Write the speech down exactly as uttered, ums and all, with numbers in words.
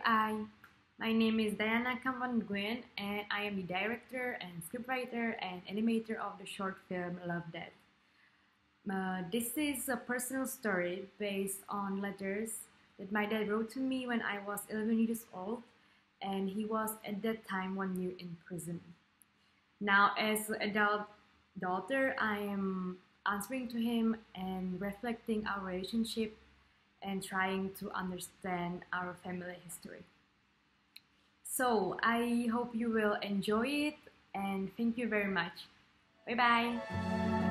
I. My name is Diana Cam Van Nguyen, and I am the director and scriptwriter and animator of the short film Love Death. Uh, this is a personal story based on letters that my dad wrote to me when I was eleven years old, and he was at that time one year in prison. Now, as an adult daughter, I am answering to him and reflecting our relationship and trying to understand our family history. So, I hope you will enjoy it and thank you very much. Bye bye.